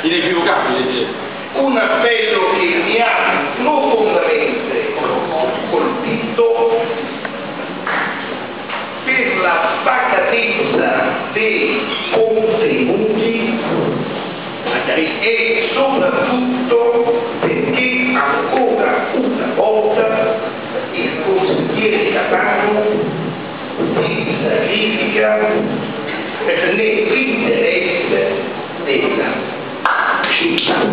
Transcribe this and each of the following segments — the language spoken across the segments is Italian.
inequivocabile. Un appello che mi ha profondamente colpito per la pacatezza dei contenuti e soprattutto perché ancora una volta il consigliere Capano si sacrifica nell'interesse della città.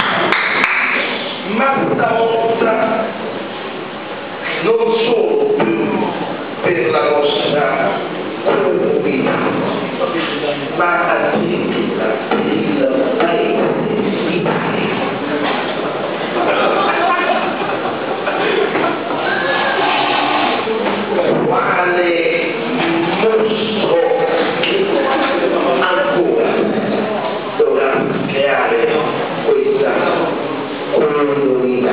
Ma stavolta non solo per la nostra comunità, ma addirittura per il paese Italia. Quale mostro ancora dovrà creare questa comunità?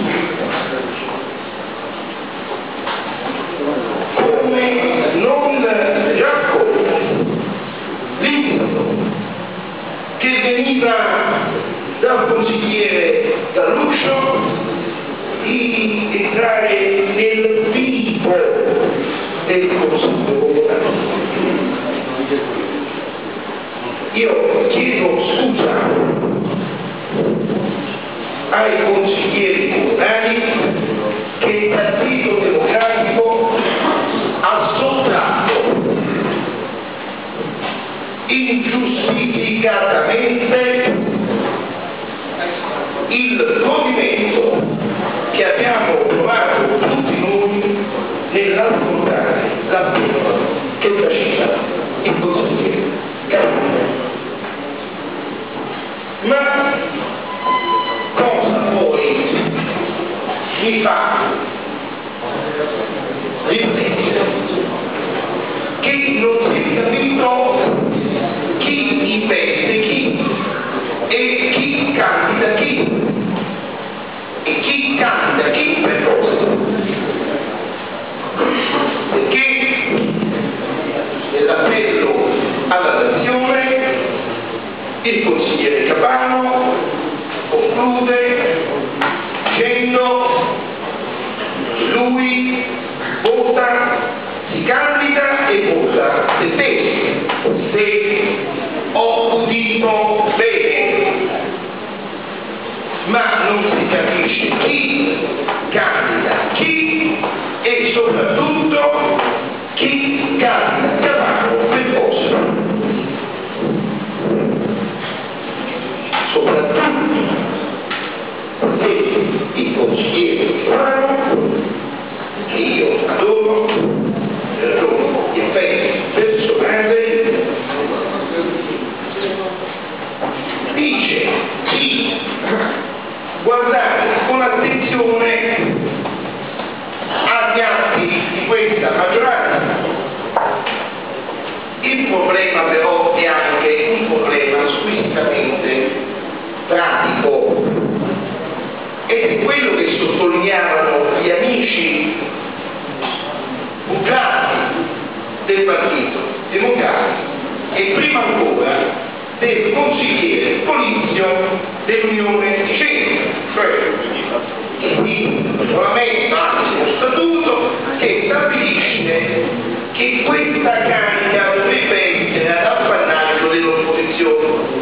Come non raccogliere l'invito che veniva dal consigliere Galluccio di entrare nel vivo del Consiglio Comunale. Io chiedo scusa ai consiglieri comunali che il Partito Democratico ha sottratto ingiustificatamente il movimento che abbiamo provato tutti noi nell'affrontare l'appello che faceva il consigliere Galluccio. Ma cosa poi mi fa riflettere? Che non si è capito chi investe chi e chi candida chi e chi candida chi per cosa. Perché nell'appello alla nazione il consigliere Capano conclude dicendo lui vota, si candida e vota se stesso, se ho udito bene, ma non si capisce chi candida chi e soprattutto chi candida Capano per cosa. Soprattutto se il consigliere Capano, che io adoro per gli effetti personali, dice di guardare con attenzione agli atti di questa maggioranza. Il problema però è anche un problema squisitamente pratico ed è quello che sottolineavano gli amici bugiardi del Partito Democratico e prima ancora del consigliere Polizio dell'Unione di Centro, cioè il regolamento, anzi lo statuto, che stabilisce che questa carica dovrebbe essere ad appannaggio dell'opposizione.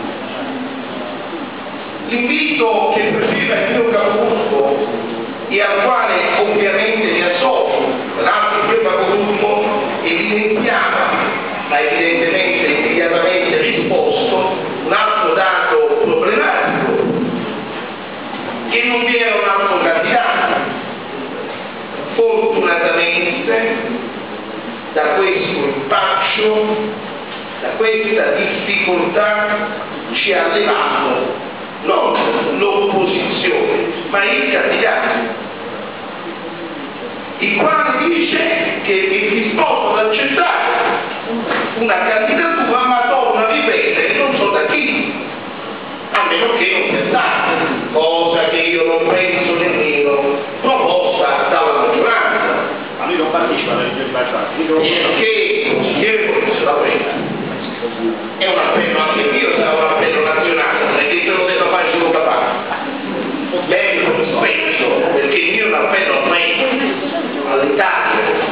L'invito che faceva il mio capogruppo e al quale ovviamente mi associo, l'altro mio capogruppo evidenziava, ma evidentemente immediatamente risposto, un altro dato problematico, che non vi era un altro candidato. Fortunatamente da questo impaccio, da questa difficoltà ci ha levato non l'opposizione, ma il candidato, il quale dice che è disposto ad accettare una candidatura, ma torna a ripetere non so da chi, a meno che non sia stata, cosa che io non penso nemmeno proposta dalla maggioranza. Ma lui non partecipa alle elezioni passate, che il consigliere Polizio la prenda. È un appello anche mio, sarà un appello nazionale, non è merito spesso, perché io non appello a me, all'Italia.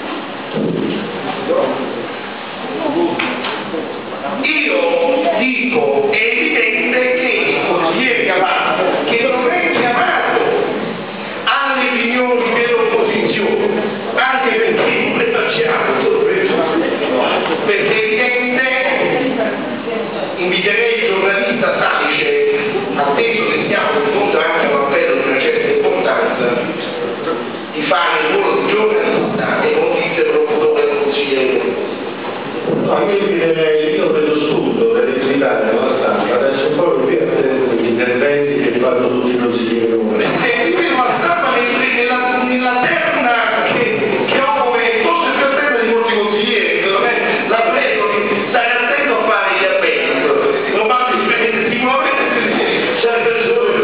Io dico, è evidente che il consigliere Cavallo, che non è chiamato alle riunioni dell'opposizione, anche perché non le facciamo perché è evidente, inviterei il giornalista Salice, atteso che stiamo di fronte anche a un appello di una certa importanza, di fare il ruolo di giornalista e non di interlocutore del consigliere. No, io vedo subito per evitare la stampa, adesso un po' più attento agli interventi che fanno tutti i consiglieri comunali. La stampa nella terna che ho come forse più attenta di molti consiglieri, secondo me la prego di stare attento a fare gli appelli, lo faccio sicuramente serve solo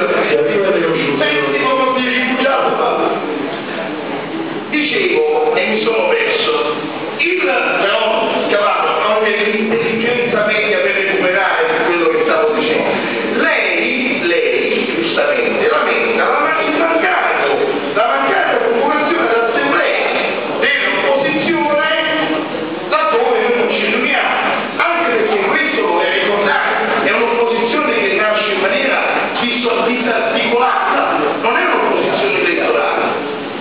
di rifugiato. Dicevo, e mi sono perso, però Cavallo ha un'intelligenza media per recuperare quello che stavo dicendo. Lei giustamente lamenta il la mancata popolazione dell'assemblea dell'opposizione laddove noi non ci riuniamo, anche perché questo lo deve ricordare, è un'opposizione che nasce in maniera disarticolata, non è un'opposizione elettorale.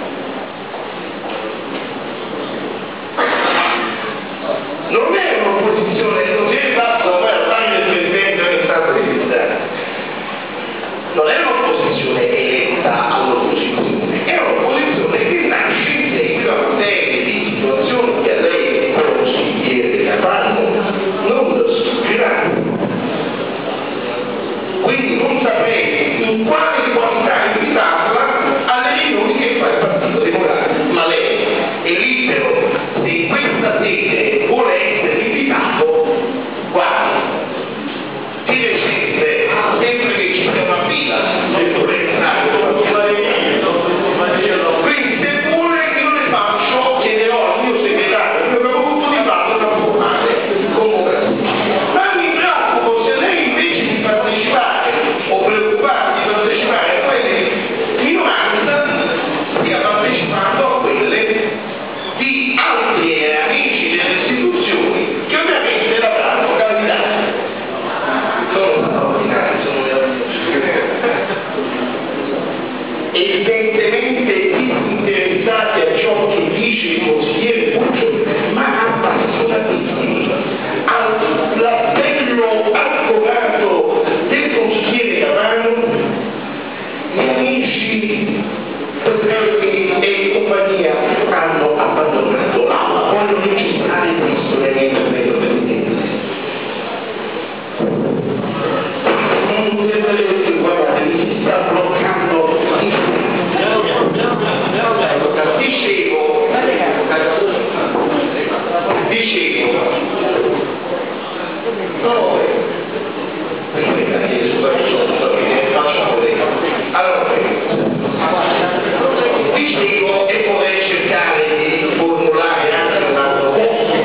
Non è un'opposizione, non si è fatto poi al taglio del presidente che è stato registrato. Non è un'opposizione eletta all'opposizione, è un'opposizione che nasce in seguito a una serie di situazioni che a lei consigliere Cavallo non suggeranno. Quindi non saprei in quale qualità invitarla alle riunioni che fa il Partito Democratico, ma lei è libero, se questa sede vuole essere invitato, guarda, si decide sempre che ci sia una fila, se vuole entrare, quindi se vuole io le faccio, chiederò al mio segretario, il mio capogruppo di fatto da formare comunque. Ma mi preoccupo se lei invece di partecipare o preoccuparsi di partecipare a quelle minoranze stia partecipando a quelle di altri amici delle istituzioni che ovviamente l'avranno candidato. Sono straordinari, sono evidentemente disinteressati a ciò che dice il consigliere Puccio, ma appassionatissimi all'appello accorato del consigliere Cavallo. Gli amici Petrelli e compagnia hanno abbandonato l'aula, voglio registrare questo nell'intervento presidente. Non deve guardare, mi si sta bloccando. Dicevo, no, allora, dicevo e vorrei cercare di formulare anche un altro punto.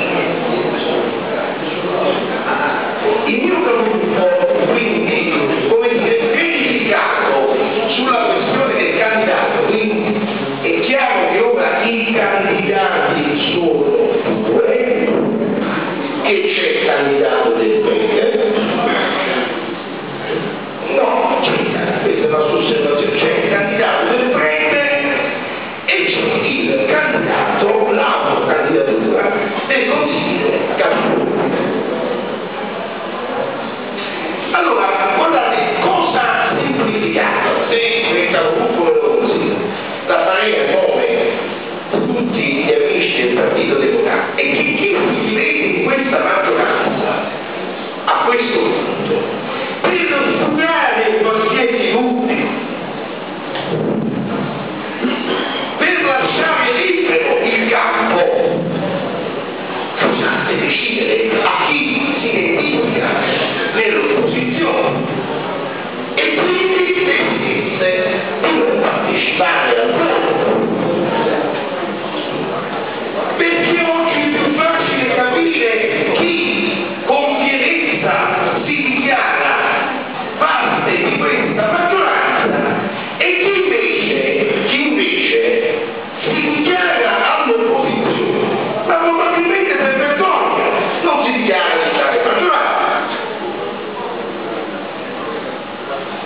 Il mio capogruppo quindi, come dire, verificato sulla questione del candidato, quindi è chiaro che ora i candidati sono due, che c'è il candidato del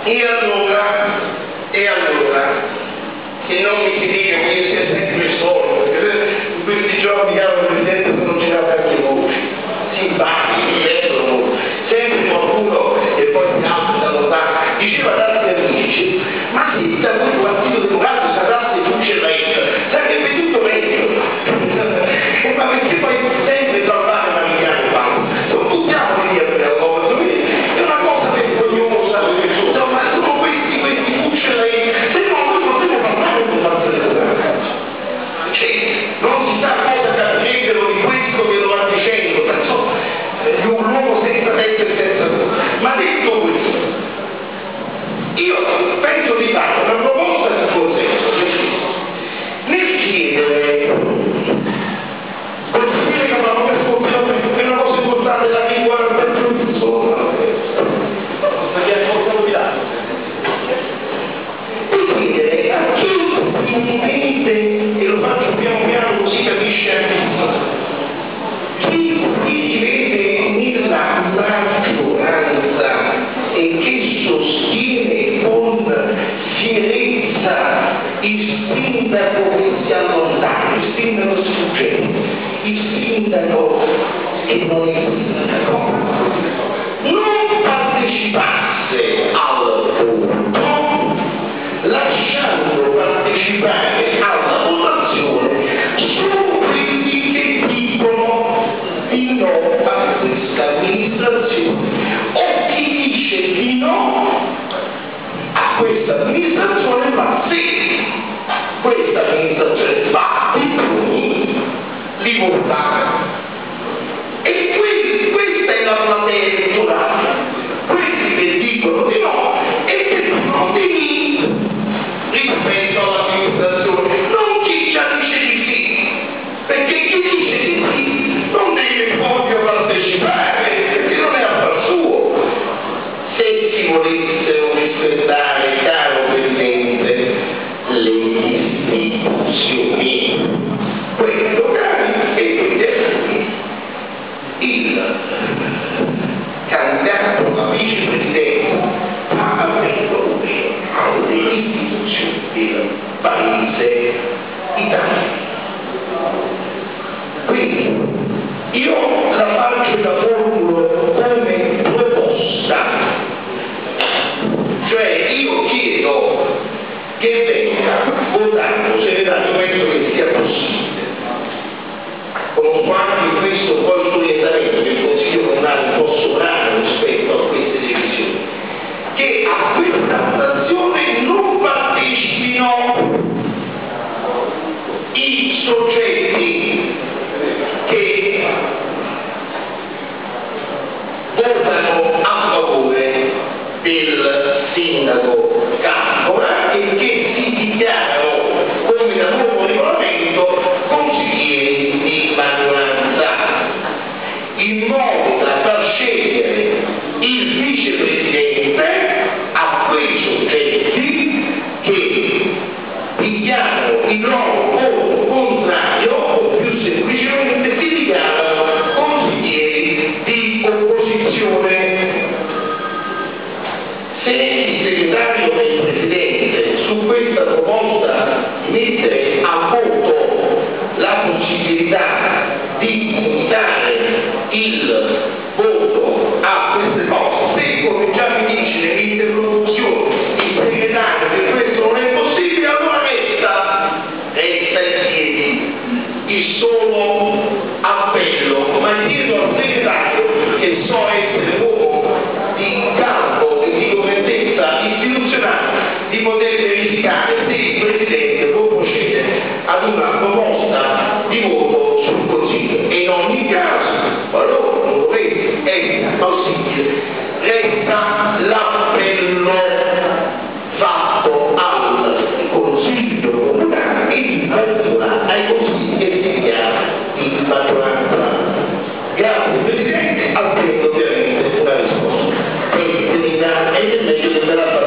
E allora, che non mi si dica che io sia sempre solo, perché in questi giorni, caro Presidente, sono girate anche voci, simpatici, vedono, sempre qualcuno e poi si alza da lontano, diceva ad altri amici, ma se da quel Partito Democratico sarà se Fucelletta, sarebbe tutto meglio, ma perché poi sempre trovare una migliaia di non buttiamo via per la cosa, è una cosa vergognosa, insomma, sono questi Fucelletta, se no noi potremmo parlare di Partito Democratico, cioè, non si sa cosa capirlo di questo che lo va dicendo, insomma, di un uomo senza testa e senza voce. Ma detto questo, io penso di fare una proposta di consenso nel chiedere che è una cosa importante da chi guarda per più insomma perché è molto guidato e chiedere a chi mente e lo faccio piano piano così capisce anche chi vede nella maggioranza e che sostiene con fierezza il sindaco che si allontana, il sindaco sfuggente, il sindaco che non è sindaco, non partecipasse al voto, lasciando partecipare alla votazione solo quelli che dicono di no a questa amministrazione o chi dice di no a questa amministrazione, ma se questa amministrazione va di più li vota. E questa è la platea elettorale, quelli che dicono di no e che dicono di sì rispetto all'amministrazione, non chi già dice di sì, perché chi dice di sì non deve proprio partecipare, perché non è affar suo. Se si volessero rispettare, caro Presidente, le istituzioni, quelli locali e quelli esteri, il candidato a vicepresidente ha aperto alle istituzioni del Paese Italia. Quindi io la faccio da formulo come proposta, cioè io chiedo che venga votato, se penso che sia possibile, conosco anche questo poi l'orientamento del Consiglio Comunale un po' sovrano rispetto a queste decisioni, che a questa votazione non partecipino i soggetti che votano a favore del sindaco Cantora e che si dichiarano come da nuovo regolamento consiglieri di maggioranza, in modo da far scegliere il vicepresidente a quei soggetti che dichiarano il loro voto contrario o più semplicemente si dichiarano consiglieri di opposizione. Se il segretario e il Presidente su questa proposta mette a voto la possibilità di limitare il voto a queste cose, se come già mi dice nell'interlocuzione il segretario che questo non è possibile, allora resta in piedi il solo appello, ma chiedo al segretario, che so essere uomo di campo e di correttezza istituzionale, di poter verificare se il Presidente può procedere ad una proposta di voto sul Consiglio. E in ogni caso, qualora non dovesse essere possibile, resta l'appello fatto al Consiglio Comunale e in particolare ai consigli che si dichiara di maggioranza. Grazie Presidente, attendo ovviamente una risposta. E nel meglio del